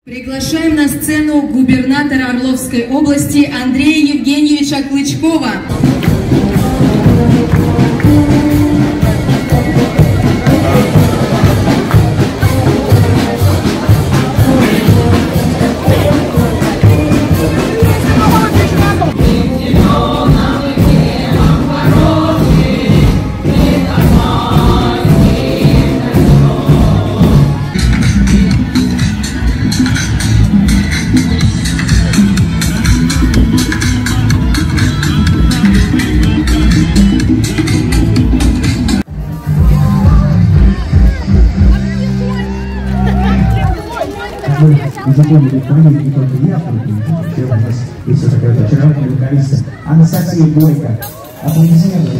Приглашаем на сцену губернатора Орловской области Андрея Евгеньевича Клычкова. Мы запомнили фамилию не только я, у нас есть такая очаровательная вокалистка Анастасия Бойко. Аплодисменты.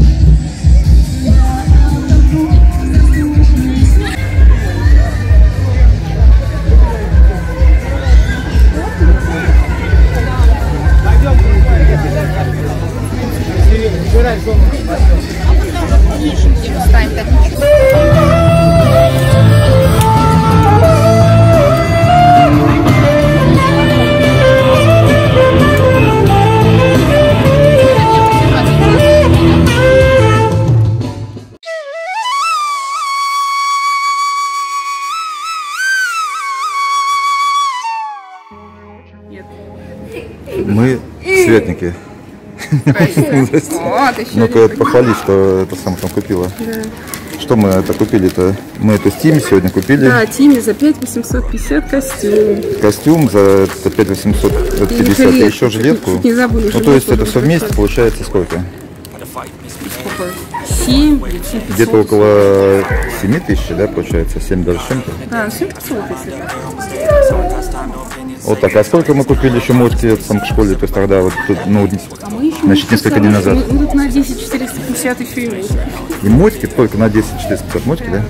Мы светники. Ну-ка, похвали, что это сам там купила. Да. Что мы это купили-то? Мы это Тиме сегодня купили. Да, Тиме за 5850 костюм. Костюм за 5850 и еще жилетку. Не забыли, ну, то есть это все вместе получается сколько? Сколько? 7, где-то около 7 тысяч, да, получается? 7 даже чем-то? Да, 7500 если. Вот так. А сколько мы купили еще мотки сам к школе? То есть тогда вот тут, ну, значит, несколько дней назад. Мы тут на 10 450 еще и мотки. И мотки только на 10 450 мотки, да?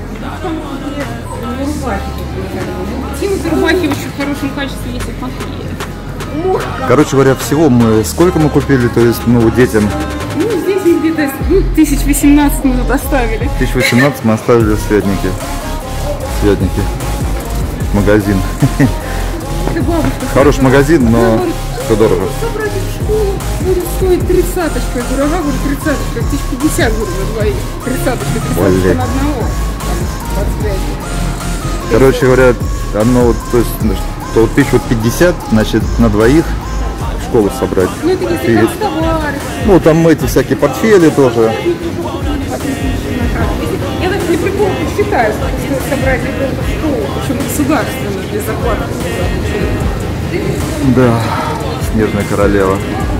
Тима рубахи очень в хорошем качестве, если плохие. Короче говоря, всего мы сколько мы купили, то есть, ну, детям? Ну, здесь где-то 1018 мы тут оставили. 1018 мы оставили в Святнике. Святники. Магазин. Хороший магазин, но все дорого. Собрать в школу будет стоить 30-очка. Я говорю, ага, говорю, 30-очка, 1050, говорю, на двоих. 30-очка, 30-очка на одного. Короче говоря, оно, то есть, то вот 1050, значит, на двоих в школу собрать. Ну, это если там товары. Ну, там эти всякие портфели тоже. Я так не прикол посчитаю, что собрать ребенка в школу, причем государственно, без оплаты. Да, снежная королева.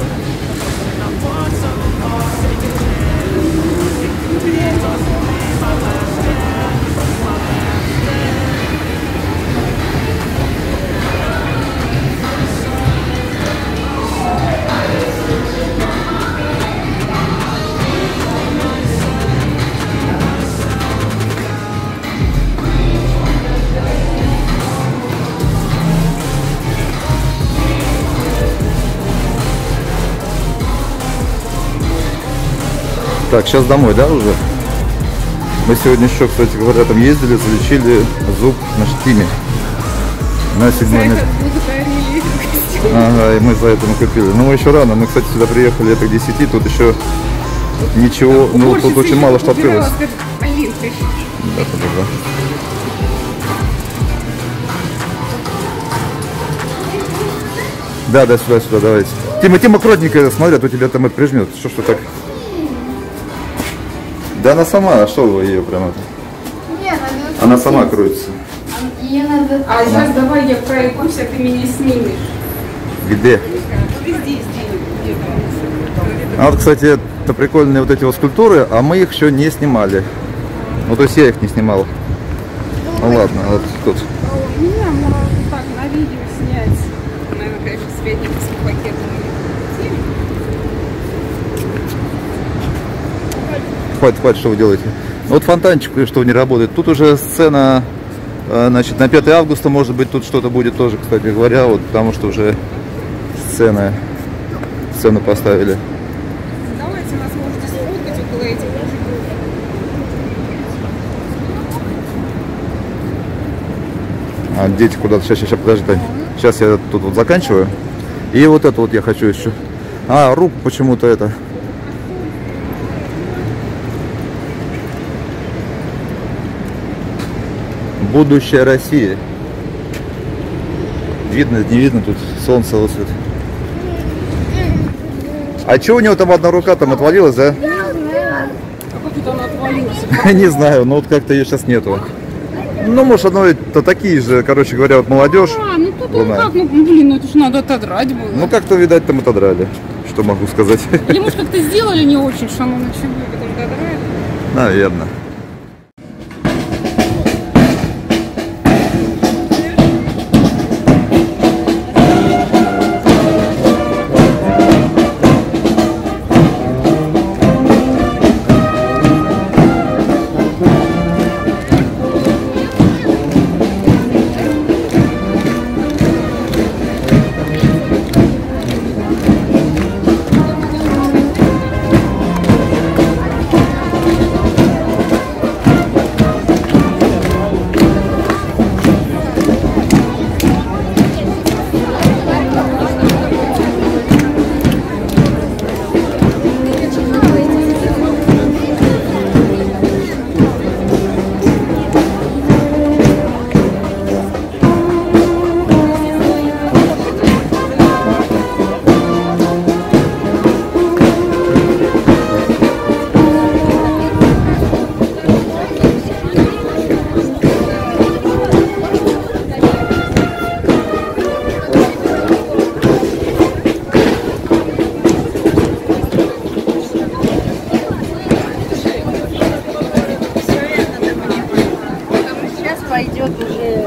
Так, сейчас домой, да, уже? Мы сегодня еще, кстати говоря, там ездили, залечили зуб на Тиме. На 7-й. Ага, и мы за это мы купили. Ну, мы еще рано. Мы, кстати, сюда приехали это к 10, тут еще ничего, ну, тут очень мало что открылось. Да, да, сюда, давайте. Тима, аккуратненько, смотри, а то тебя там это прижмет. Что так? Да она сама, а что вы ее прямо? Нет, она сама крутится. А сейчас давай я пройдусь, а ты меня снимешь. Где? А вот, кстати, это прикольные вот эти вот скульптуры, а мы их еще не снимали. Ну, то есть я их не снимал. Ну ладно, вот тут. Меня можно так на видео снять. Наверное, конечно, светниковский пакет. Хватит, что вы делаете? Вот фонтанчик, что не работает. Тут уже сцена, значит, на 5 августа, может быть, тут что-то будет тоже, кстати говоря, вот, потому что уже сцену поставили. Давайте нас можете сфоткать около этих мужиков. А дети куда-то. Сейчас, подожди, Тань. Сейчас я тут вот заканчиваю. И вот это вот я хочу еще. А, руку почему-то это. Будущее России. Видно, не видно, тут солнце вот светит. А что у него там одна рука там отвалилась, да? Как она отвалилась? Не знаю, но вот как-то ее сейчас нету. Ну, может, оно это такие же, короче говоря, вот молодежь. А, ну тут он как, ну блин, ну это же надо отодрать было. Ну, как-то, видать, там отодрали. Что могу сказать? Или может как-то сделали не очень, что оно на чего, потому что отодрали. Наверное. Пойдет уже.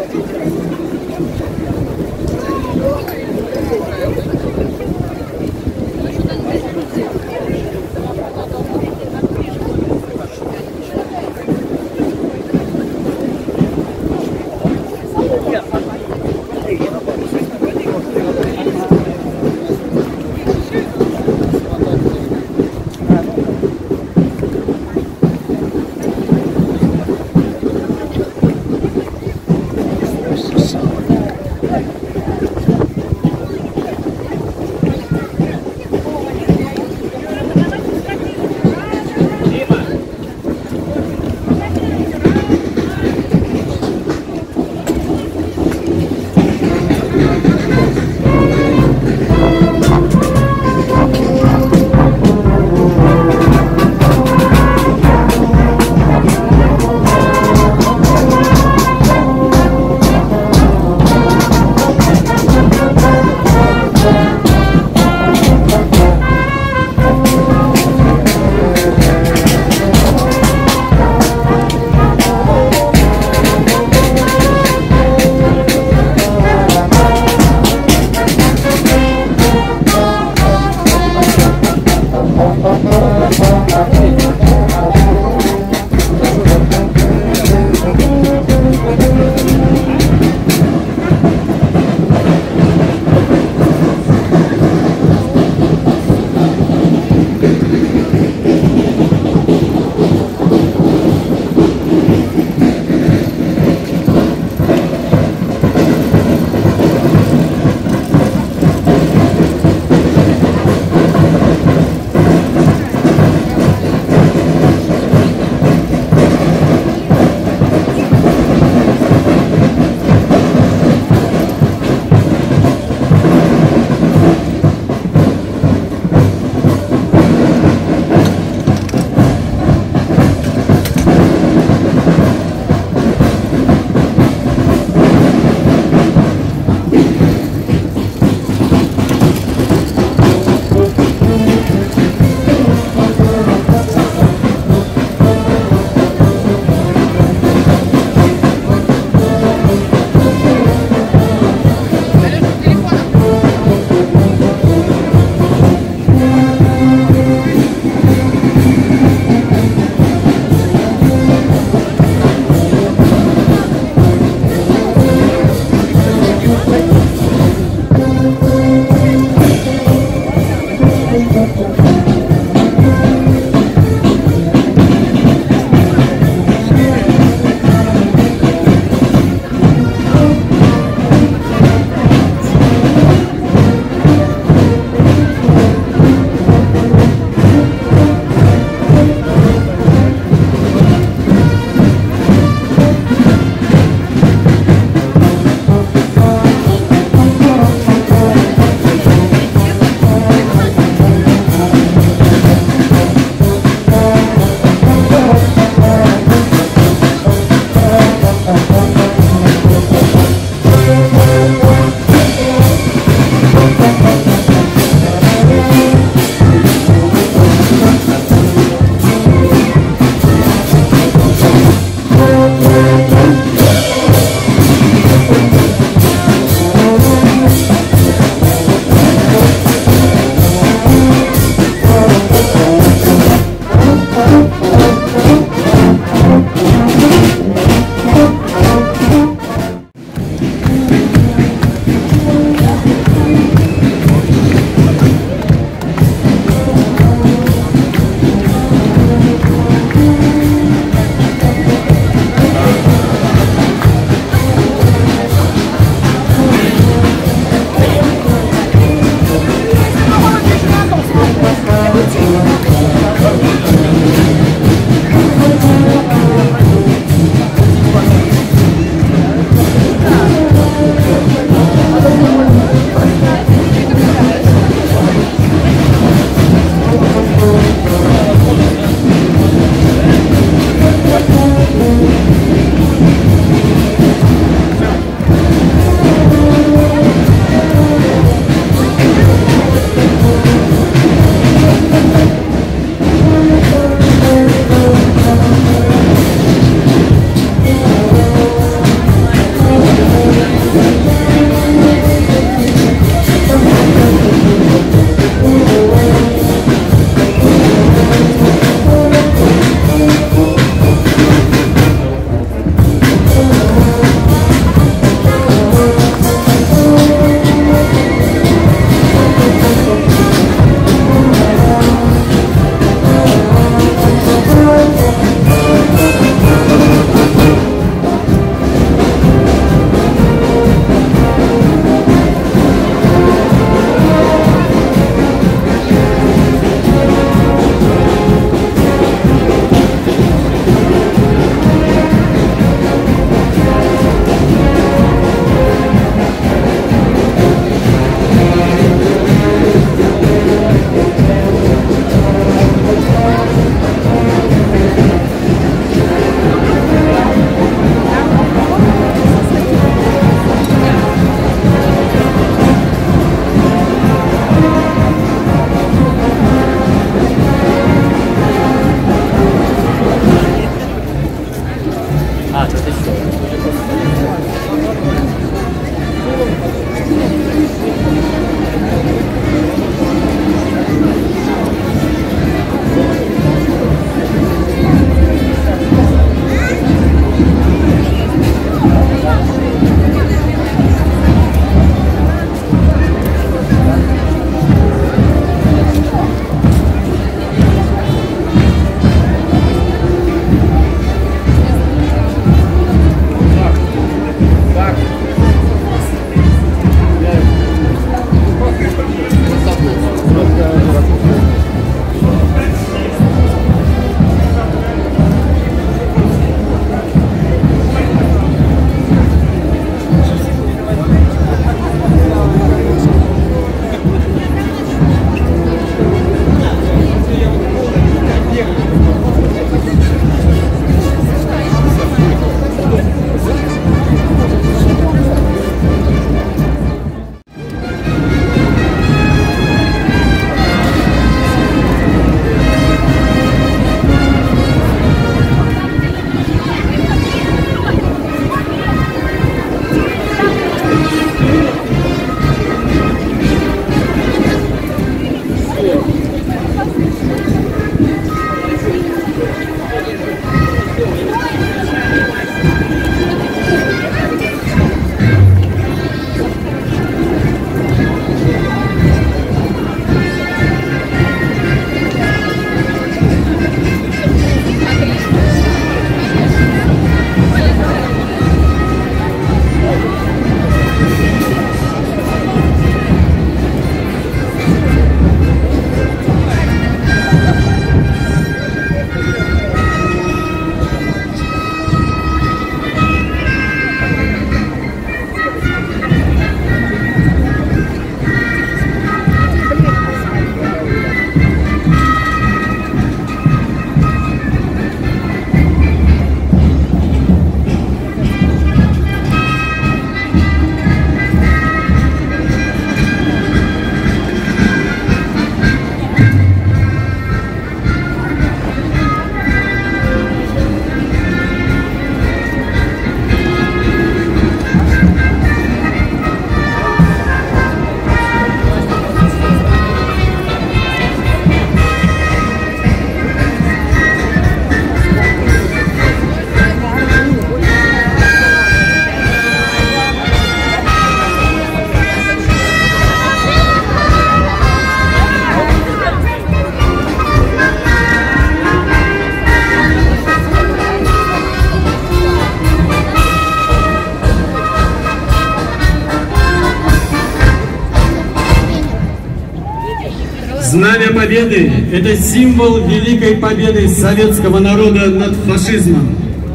Знамя Победы – это символ великой победы советского народа над фашизмом.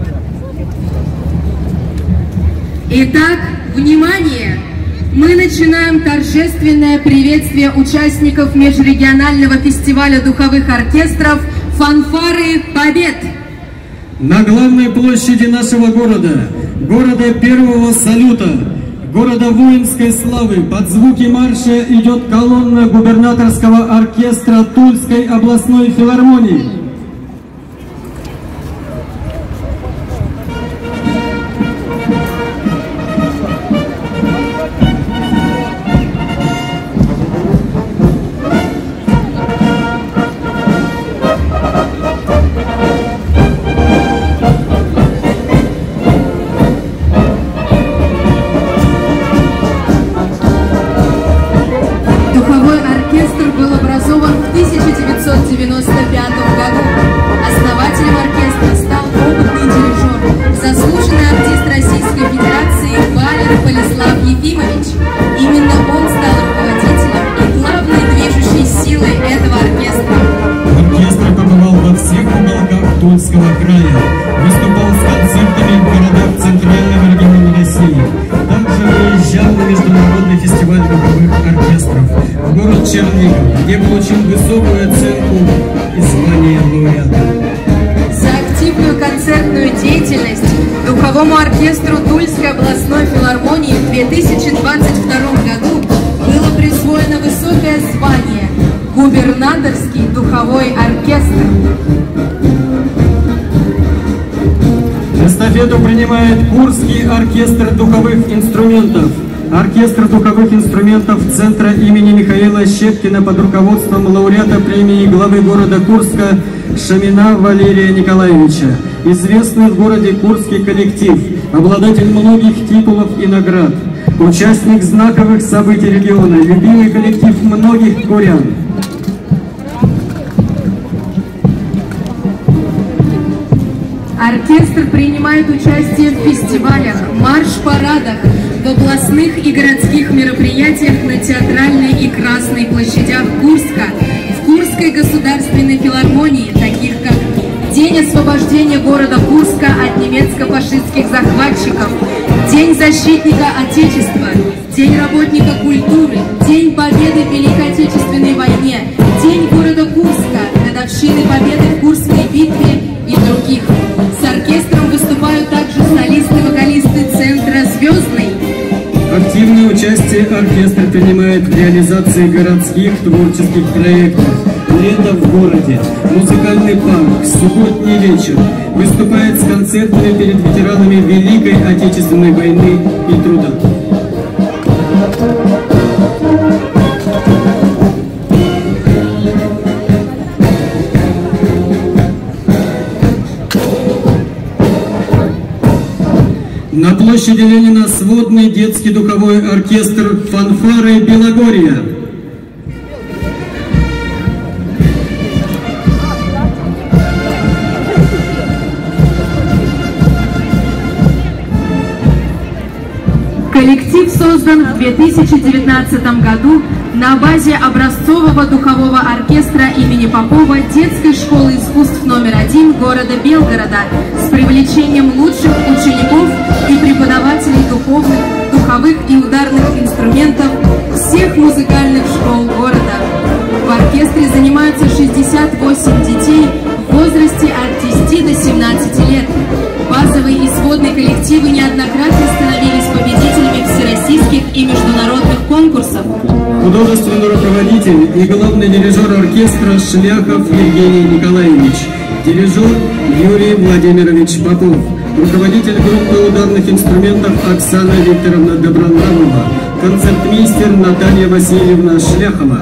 Итак, внимание! Мы начинаем торжественное приветствие участников межрегионального фестиваля духовых оркестров «Фанфары Побед». На главной площади нашего города, города первого салюта, города воинской славы, под звуки марша идет колонна губернаторского оркестра Тульской областной филармонии. Основателем оркестра стал опытный дирижер, заслуженный артист Российской Федерации Валер Болеслав Ефимович. Именно он стал руководителем и главной движущей силой этого оркестра. Оркестр побывал во всех уголках Тульского края, выступал с концертами в городах Центрального региона России. Также выезжал на международный фестиваль духовых оркестров в город Чернигов, где получил высокую оценку и звание лауреата. За активную концертную деятельность духовому оркестру Тульской областной филармонии в 2022 году было присвоено высокое звание «Губернаторский духовой оркестр». Эстафету принимает Курский оркестр духовых инструментов. Оркестр духовых инструментов Центра имени Михаила Щепкина под руководством лауреата премии главы города Курска Шамина Валерия Николаевича. Известный в городе Курский коллектив, обладатель многих титулов и наград, участник знаковых событий региона, любимый коллектив многих курян. Оркестр принимает участие в фестивалях, марш-парадах, в областных и городских мероприятиях на Театральной и Красной площадях Курска, в Курской государственной филармонии, таких как День освобождения города Курска от немецко-фашистских захватчиков, День защитника Отечества, День работника культуры, День победы в Великой Отечественной войне, День города Курска, годовщины победы в Курской битве и других. С оркестром выступают также солисты-вокалисты Центра «Звездный». Активное участие оркестр принимает в реализации городских творческих проектов. Лето в городе, музыкальный парк, субботний вечер. Выступает с концертами перед ветеранами Великой Отечественной войны и труда. На площади Ленина сводный детский духовой оркестр «Фанфары Белогорья». Коллектив создан в 2019 году на базе образцового духового оркестра имени Попова детской школы искусств номер 1 города Белгорода с привлечением лучших учеников и преподавателей духовых и ударных инструментов всех музыкальных школ города. В оркестре занимаются 68 детей в возрасте от 10 до 17 лет. Базовые и сводные коллективы неоднократно становились победителями всероссийских и международных конкурсов. Художественный руководитель и главный дирижер оркестра Шляхов Евгений Николаевич. Дирижер Юрий Владимирович Попов. Руководитель группы ударных инструментов Оксана Викторовна Добронравова. Концертмейстер Наталья Васильевна Шляхова.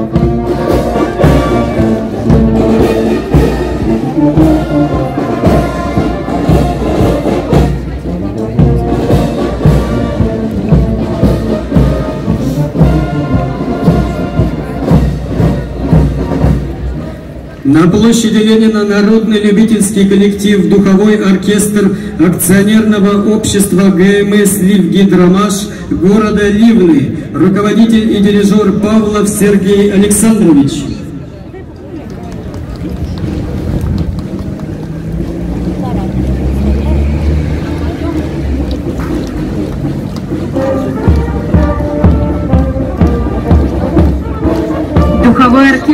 На площади Ленина народный любительский коллектив «Духовой оркестр» акционерного общества ГМС «Ливгидромаш» города Ливны, руководитель и дирижер Павлов Сергей Александрович.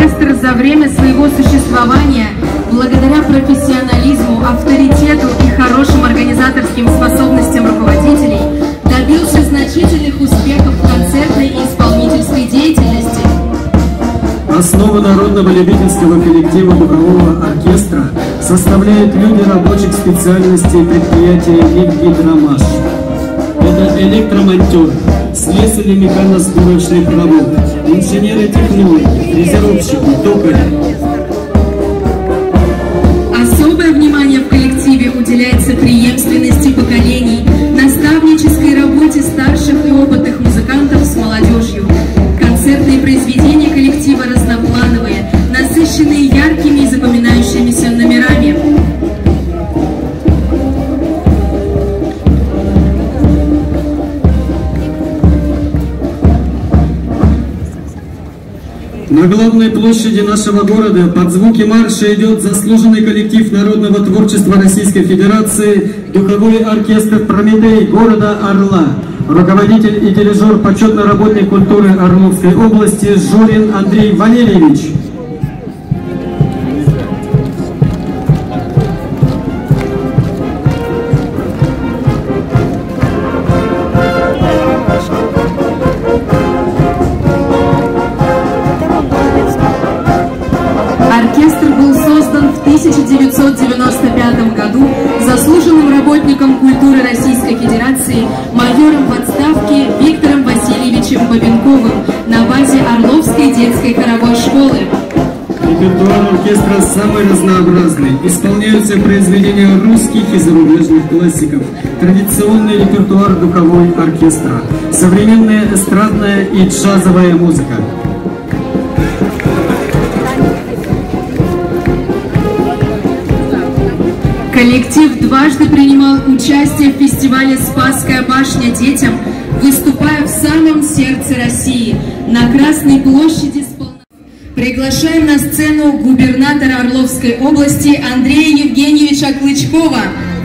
оркестр за время своего существования, благодаря профессионализму, авторитету и хорошим организаторским способностям руководителей, добился значительных успехов в концертной и исполнительской деятельности. Основу народного любительского коллектива духового оркестра составляют люди рабочих специальностей предприятия «Липгидромаш». Это электромонтер, слесари механосборочных работ, инженеры-технологи, фрезеровщики, токари. Особое внимание в коллективе уделяется преемственности поколений, наставнической работе старших и опытных музыкантов с молодежью. Концертные произведения коллектива разноплановые, насыщенные яркими и запоминающимися номерами. На главной площади нашего города под звуки марша идет заслуженный коллектив народного творчества Российской Федерации, духовой оркестр «Прометей» города Орла. Руководитель и дирижер, почетный работник культуры Орловской области Журин Андрей Валерьевич. Оркестр был создан в 1995 году заслуженным работником культуры Российской Федерации, майором в отставке Виктором Васильевичем Бабенковым на базе Орловской детской хоровой школы. Репертуар оркестра самый разнообразный. Исполняются произведения русских и зарубежных классиков, традиционный репертуар духовой оркестра, современная эстрадная и джазовая музыка. Коллектив дважды принимал участие в фестивале «Спасская башня детям», выступая в самом сердце России, на Красной площади. Приглашаем на сцену губернатора Орловской области Андрея Евгеньевича Клычкова.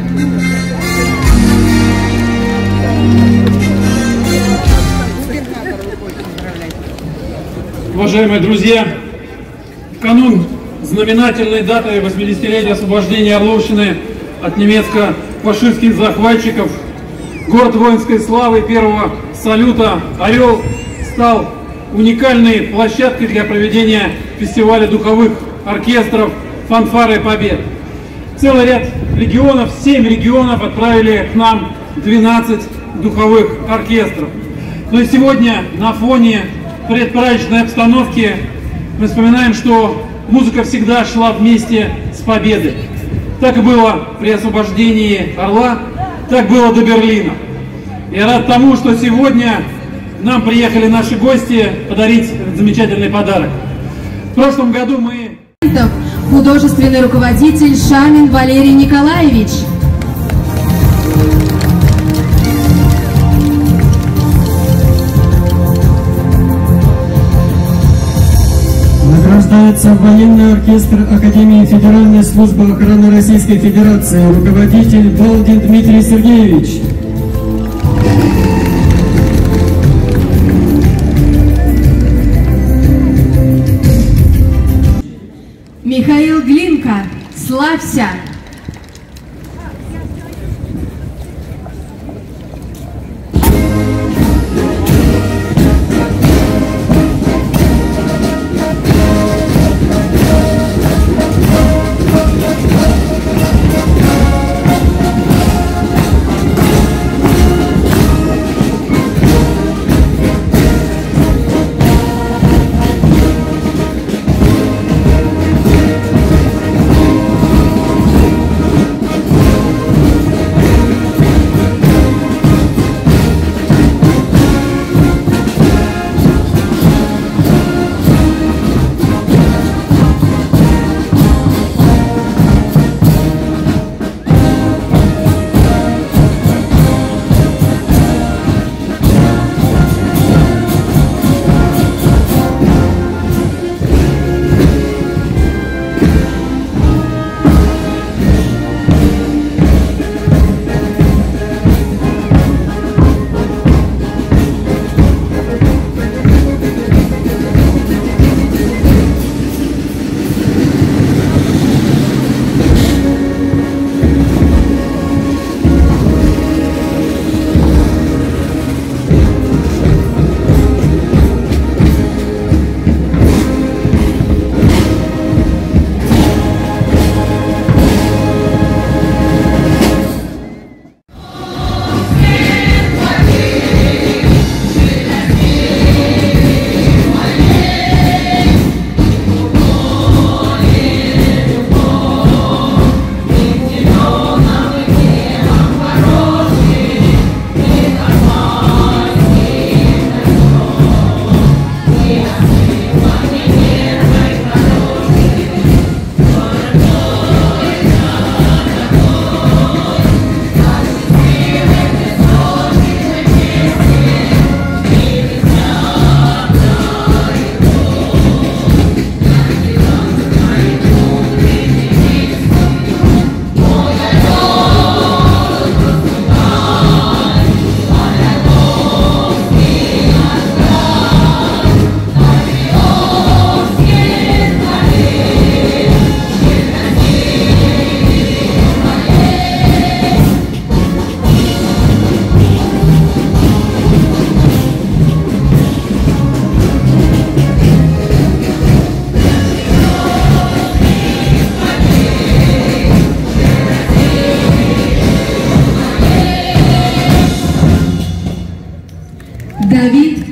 Уважаемые друзья, в канун знаменательной даты 80-летия освобождения Орловщины от немецко-фашистских захватчиков город воинской славы первого салюта «Орел» стал уникальной площадкой для проведения фестиваля духовых оркестров «Фанфары Побед». Целый ряд регионов, 7 регионов отправили к нам 12 духовых оркестров. Но и сегодня на фоне предпраздничной обстановки мы вспоминаем, что музыка всегда шла вместе с победой. Так и было при освобождении Орла, так было до Берлина. Я рад тому, что сегодня нам приехали наши гости подарить замечательный подарок. В прошлом году мы... Художественный руководитель Шамин Валерий Николаевич. Награждается военный оркестр Академии Федеральной службы охраны Российской Федерации, руководитель Балдин Дмитрий Сергеевич. Михаил Глинка, славься!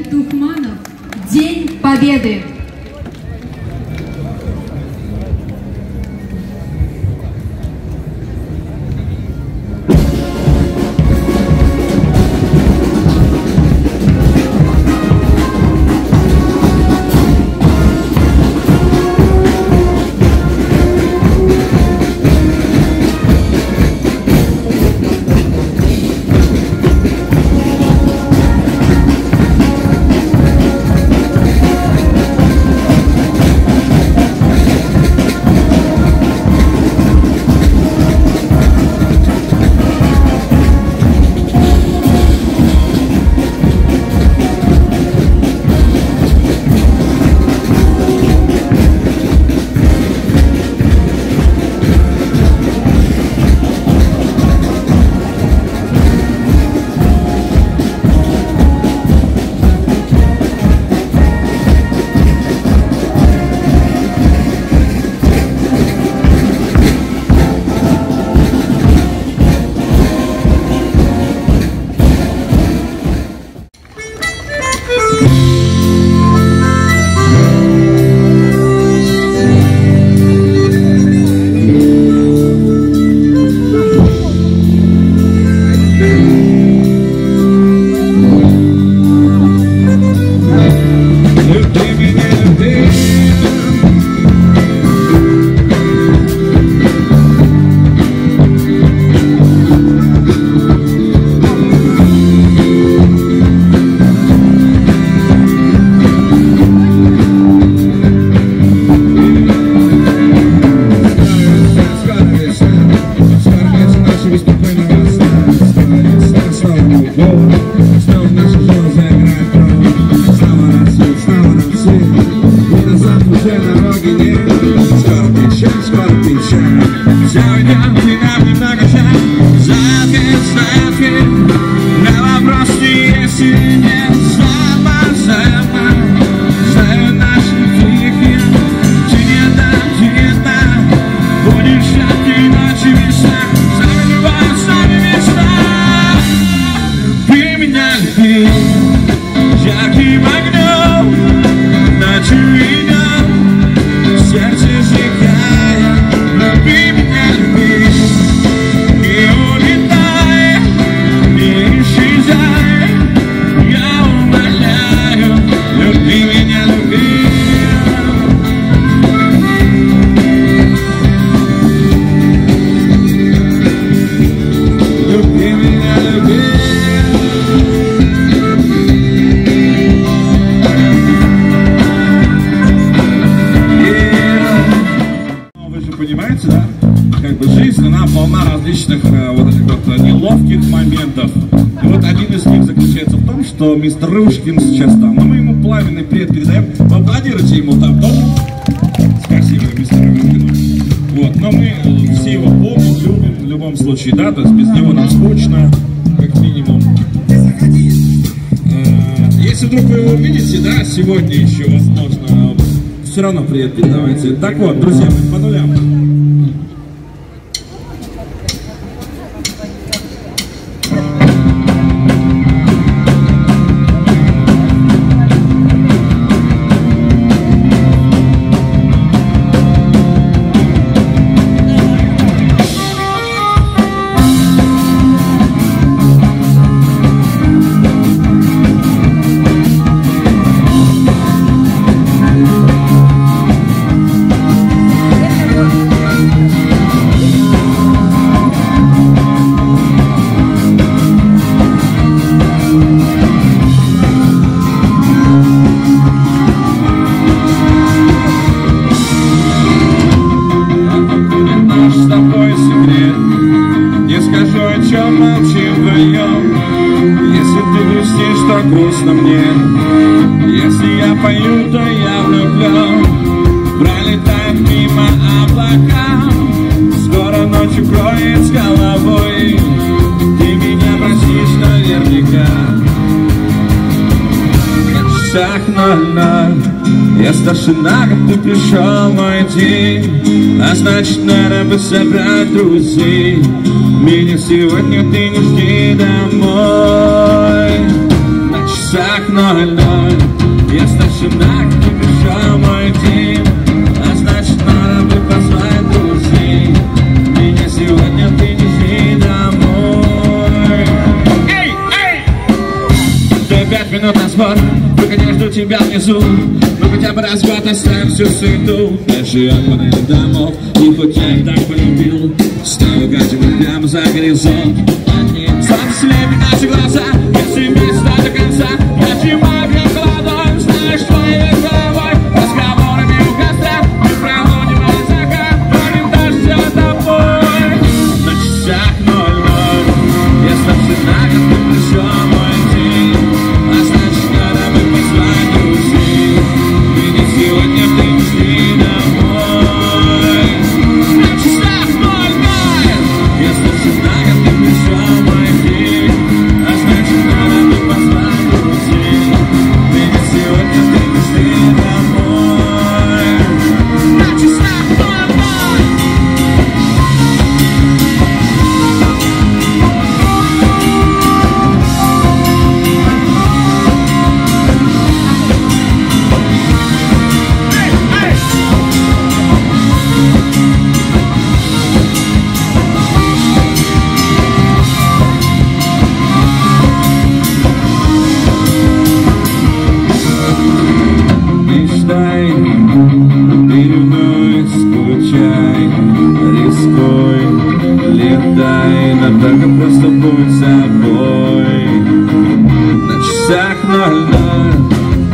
Тухманов. День Победы. Неловких моментов. И вот один из них заключается в том, что мистер Рушкин сейчас там. Мы ему пламенный привет передаем. Поаплодируйте ему там тоже. Спасибо, мистер Рушкину. Вот. Но мы все его помним, любим в любом случае, да, то есть без него нам скучно, как минимум. Если вдруг вы его увидите, да, сегодня еще, возможно, все равно привет передавайте. Так вот, друзья, мы по нулям. Грустно мне, если я пою, то я влюблен. Пролетает мимо облака, скоро ночь укроет с головой. Ты меня простишь наверняка. На часах 00, я старшина, как ты пришел мой день. А значит, надо бы собрать друзей. Меня сегодня ты не жди домой. часах 00. Я старшина, как еще мой день, а значит надо бы позвать друзей. Меня сегодня принеси домой. Эй, эй! Дай 5 минут на сбор, только я жду тебя внизу. Ну хотя бы раз-год оставим всю суету. Дальше от панели домов, и хоть я их так полюбил, снова катим прямо за горизонт. Солнце слепит наши глаза, если вместе до конца. Я сжимаю крепко ладонь, знаешь, твоей головой. Разговорами у костра, мы проводим от закат, будем дождь тобой. На часах 00, я старшина, как ты пришел мой день, а значит надо бы позвать друзей. Меня сегодня принесли домой. На часах 00, я старшина, как ты пришел мой день, а значит надо бы позвать друзей. Меня сегодня принесли домой. На часах 00. Мечтай, переной, скучай, рискуй, летай, но только просто будь собой. На часах 00.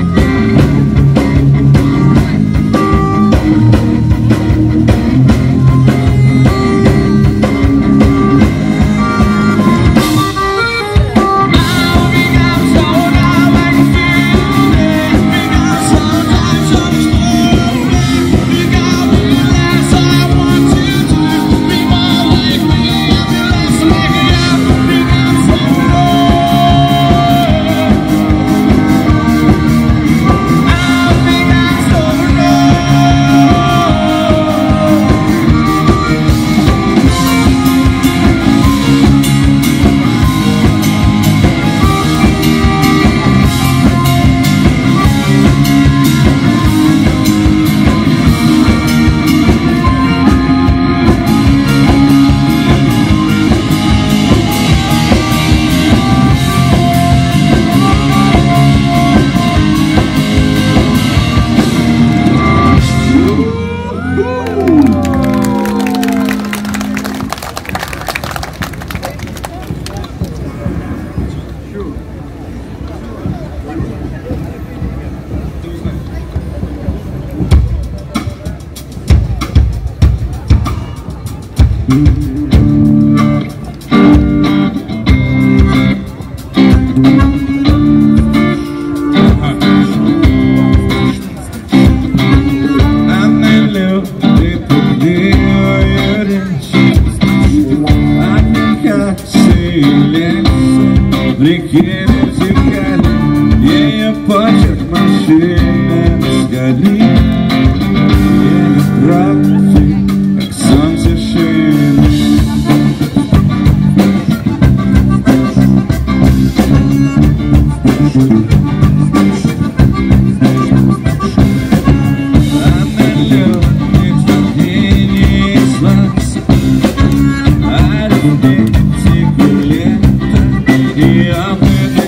В реке вертикали, ее почерк машины сгорит. Ее правды, как солнце шины. Она любит волнение и слабость, а любит тепло лета. И об этом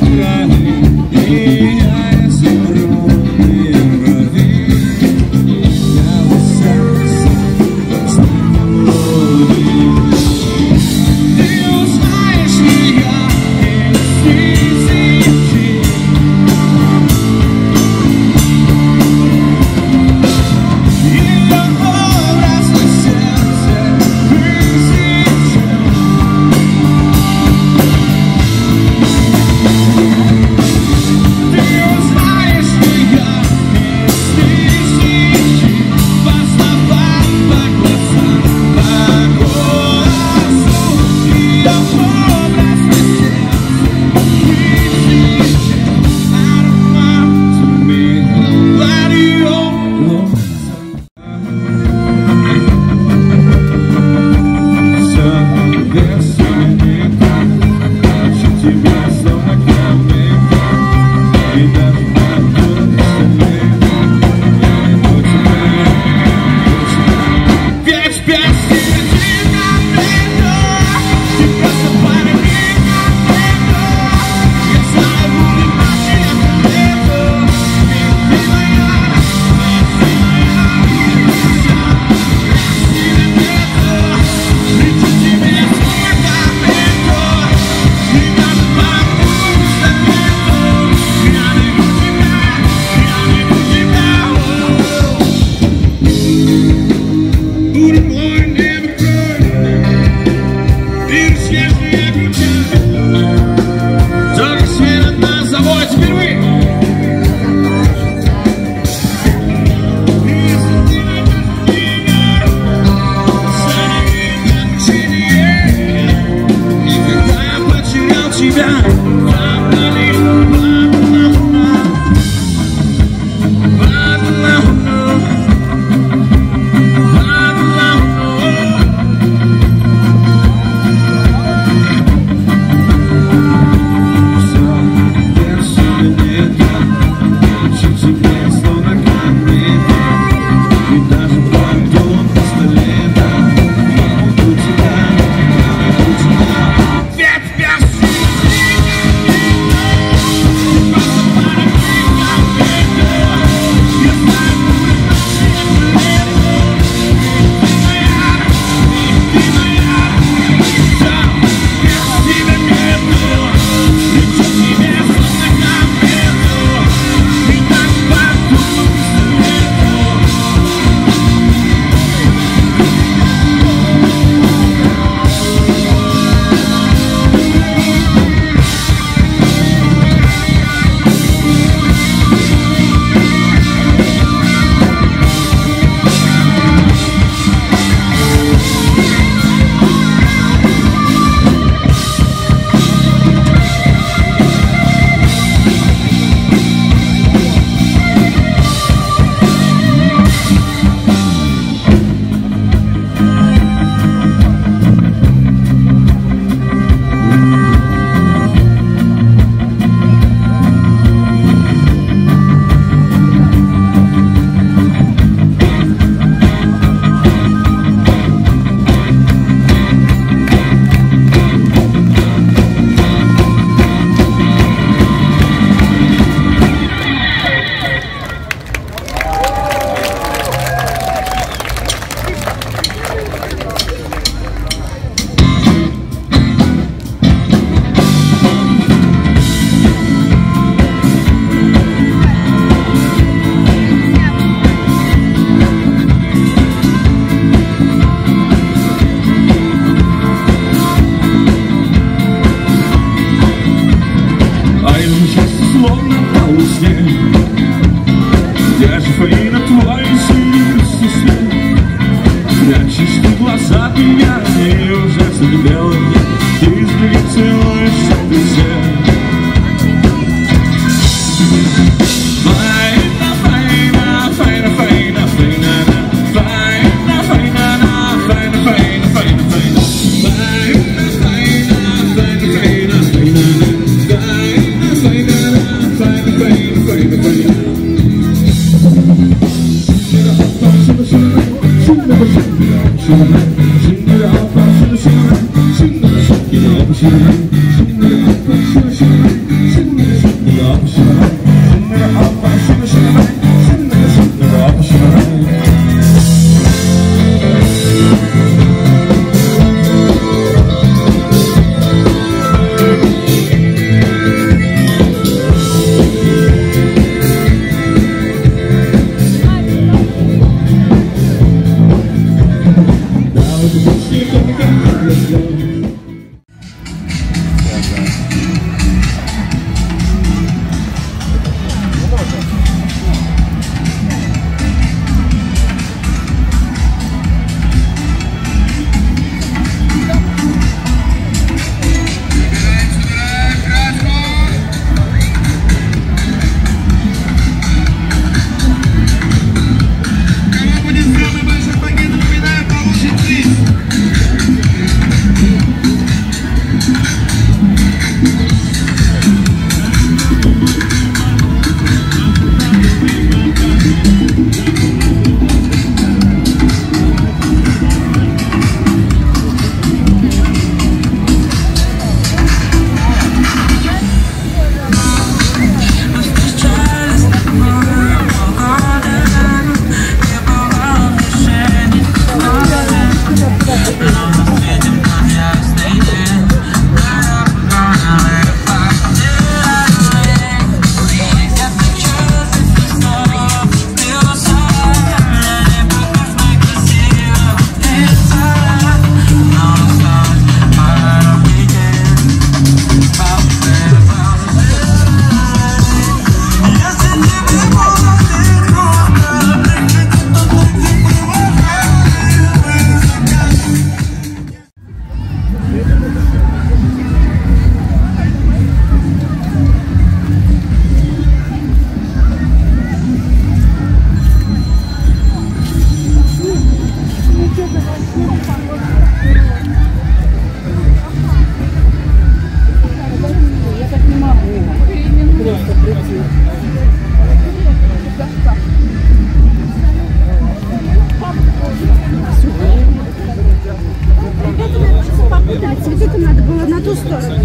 Вот это надо было на ту сторону.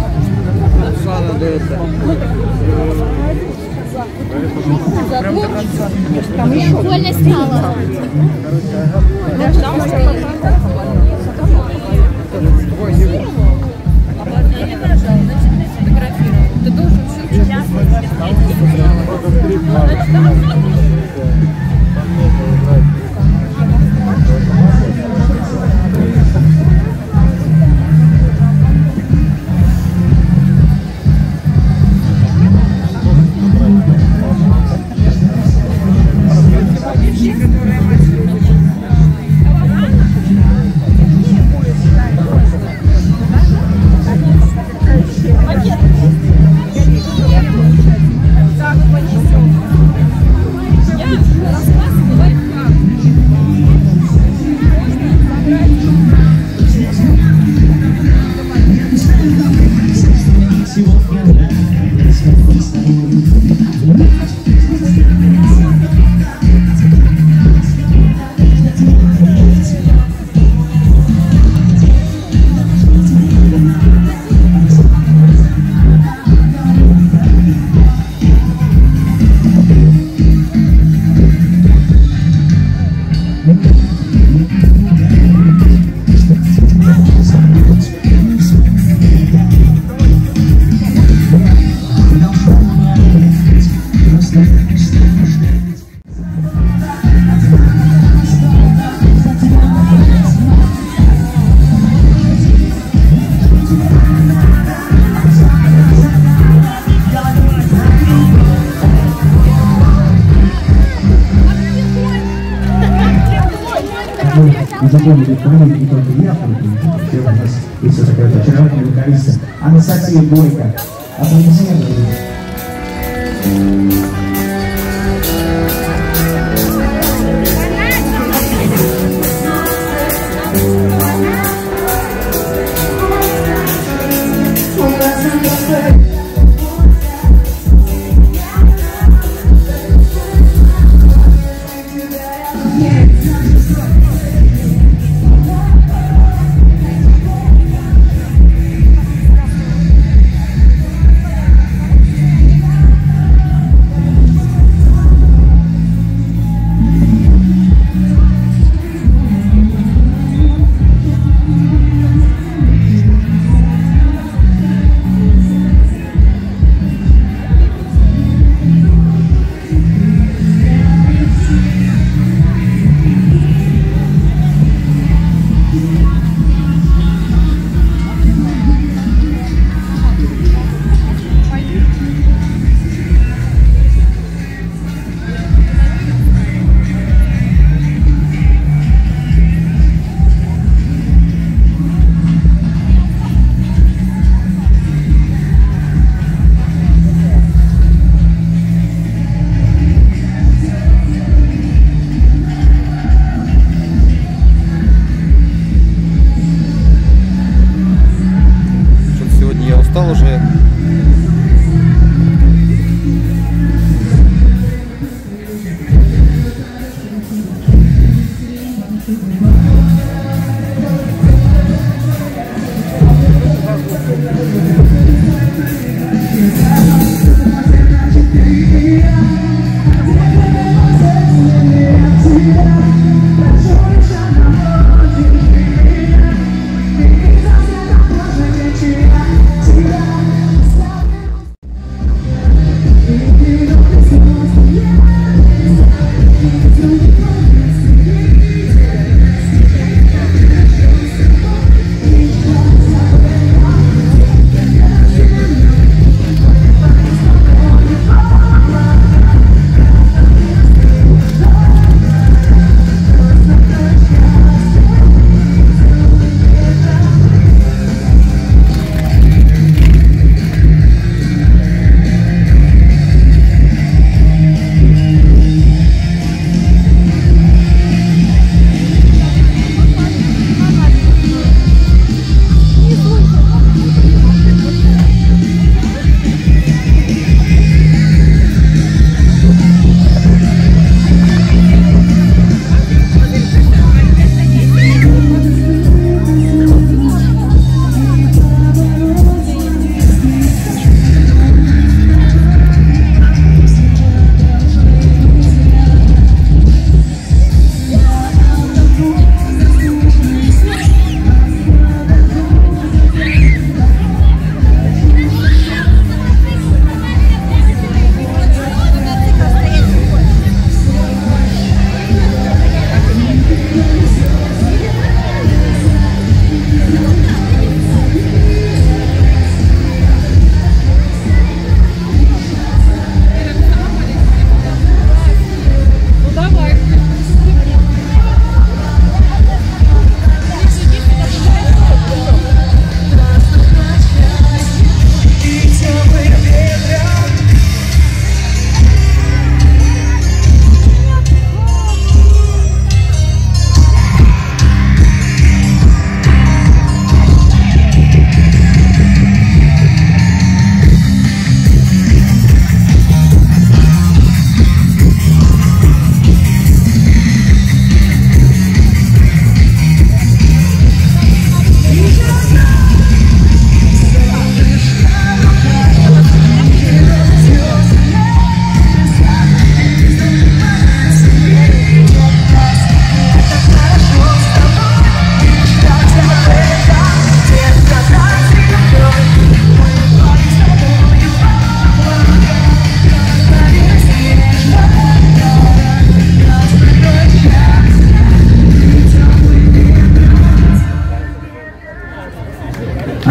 Там еще больно стало. Ты должен сейчас. Запомнили память не только я, все у нас есть вот такая вот очаровательная вокалистка Анастасия Бойко. Аплодисменты.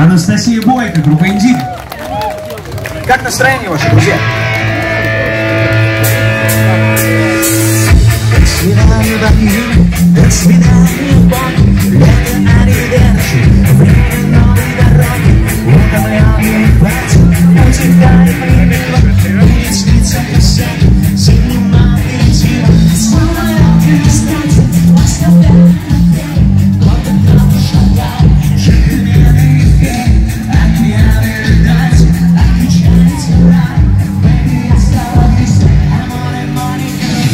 Анастасия Бойко, группа «Индиго». Как настроение ваше, друзья? До свидания, Баки, до свидания, Баки, лето аривидерчи, время новой дороги, вот мы объем платье, утекает время, будет сниться писать, занимай идти, снова это кстати, оставляй, вот это шагай, живи эффект, отмены ждать, отключайте рай, baby, оставайся, I'm on a money.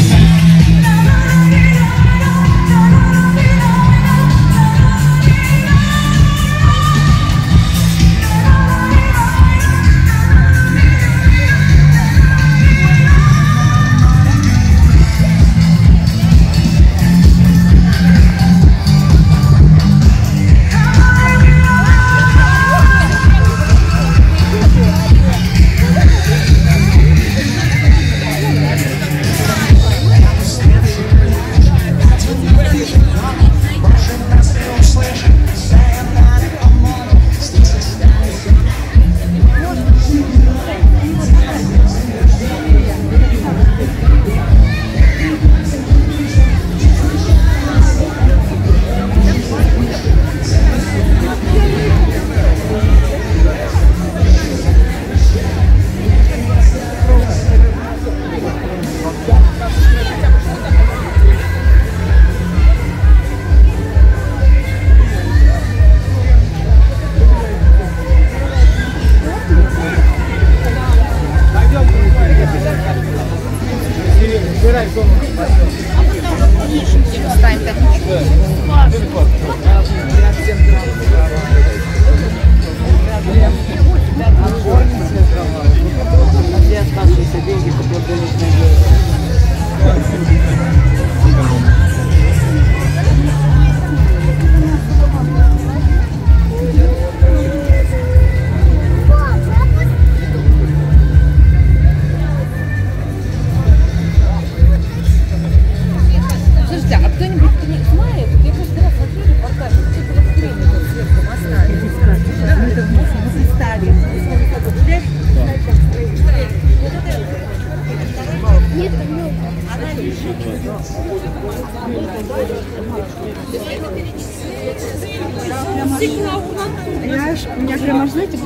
У меня прямо, знаете,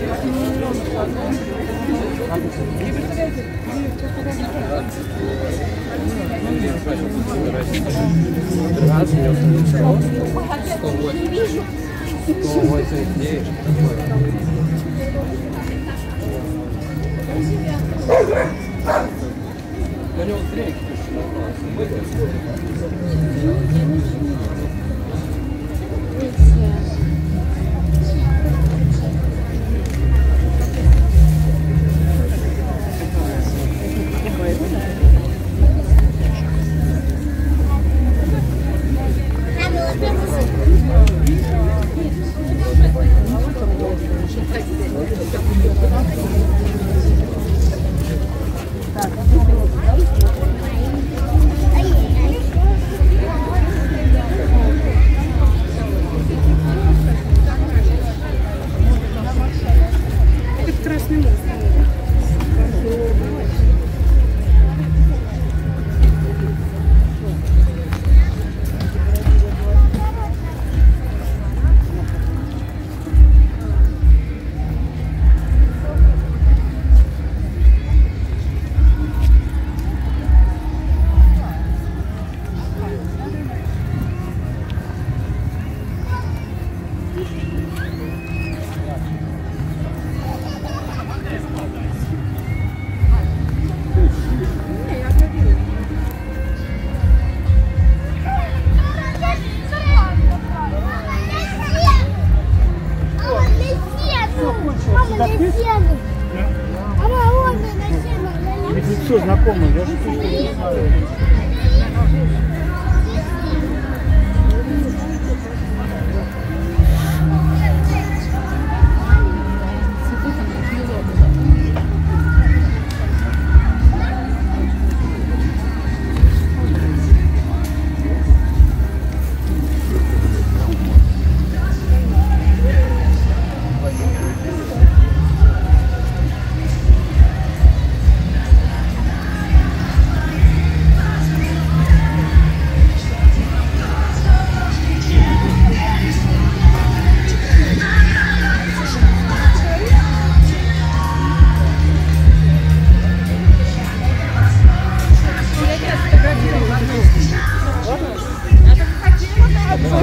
Лицо знакомое, я же тоже не знаю.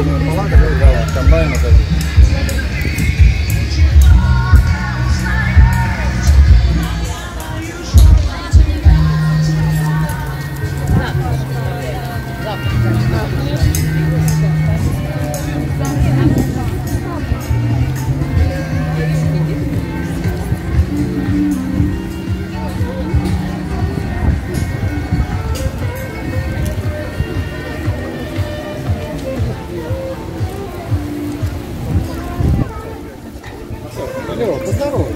Поздоровай.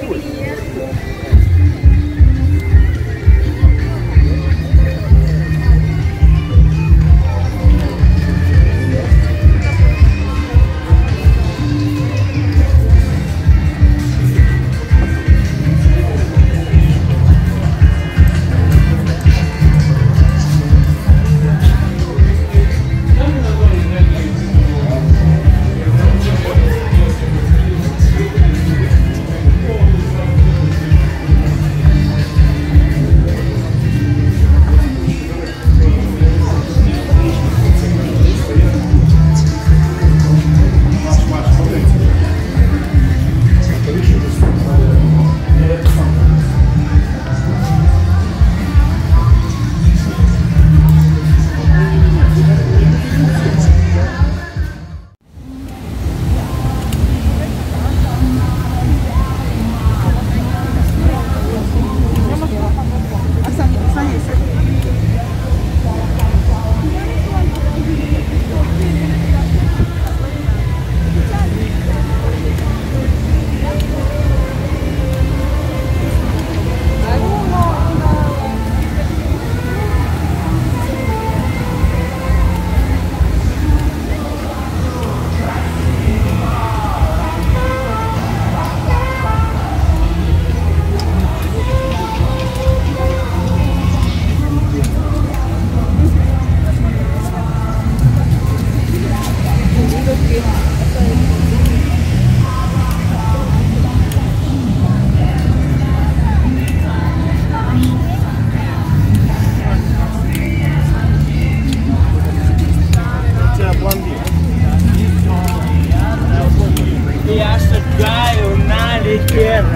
Я шагаю налегке.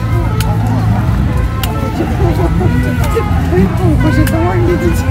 Боже, давай видеть.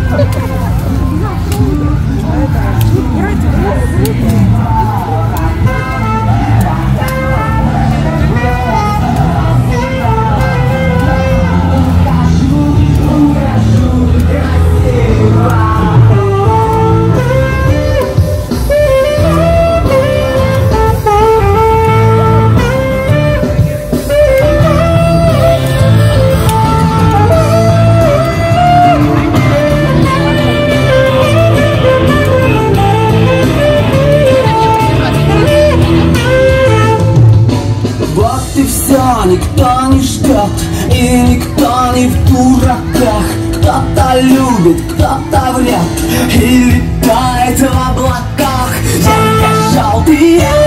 Никто не ждет и никто не в дураках. Кто-то любит, кто-то врет и летает в облаках. Ярко-желтые